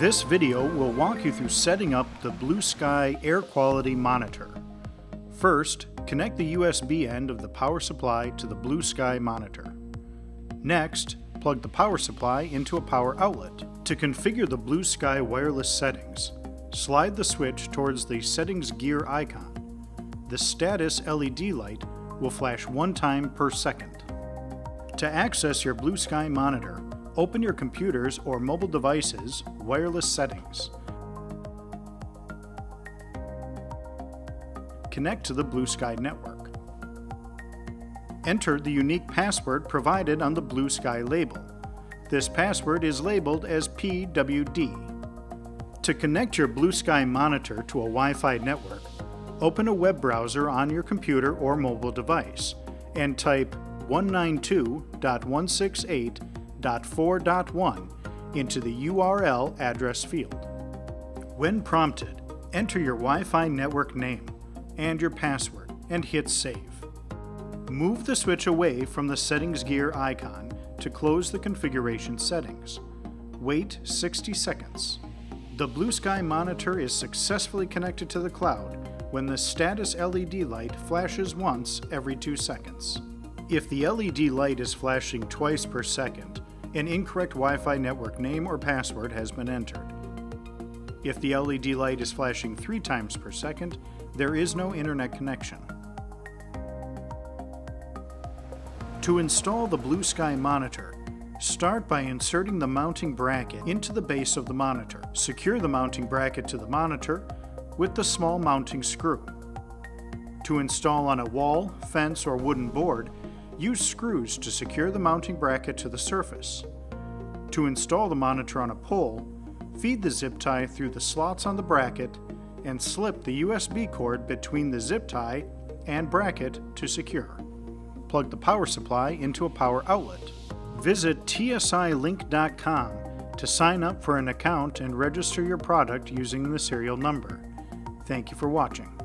This video will walk you through setting up the BlueSky Air Quality Monitor. First, connect the USB end of the power supply to the BlueSky monitor. Next, plug the power supply into a power outlet. To configure the BlueSky wireless settings, slide the switch towards the settings gear icon. The status LED light will flash one time per second. To access your BlueSky monitor, open your computer's or mobile device's wireless settings. Connect to the BlueSky network. Enter the unique password provided on the BlueSky label. This password is labeled as PWD. To connect your BlueSky monitor to a Wi-Fi network, open a web browser on your computer or mobile device and type 192.168.4.1 into the URL address field. When prompted, enter your Wi-Fi network name and your password and hit Save. Move the switch away from the settings gear icon to close the configuration settings. Wait 60 seconds. The BlueSky monitor is successfully connected to the cloud when the status LED light flashes once every 2 seconds. If the LED light is flashing twice per second, an incorrect Wi-Fi network name or password has been entered. If the LED light is flashing 3 times per second, there is no internet connection. To install the BlueSky monitor, start by inserting the mounting bracket into the base of the monitor. Secure the mounting bracket to the monitor with the small mounting screw. To install on a wall, fence, or wooden board, use screws to secure the mounting bracket to the surface. To install the monitor on a pole, feed the zip tie through the slots on the bracket and slip the USB cord between the zip tie and bracket to secure. Plug the power supply into a power outlet. Visit tsilink.com to sign up for an account and register your product using the serial number. Thank you for watching.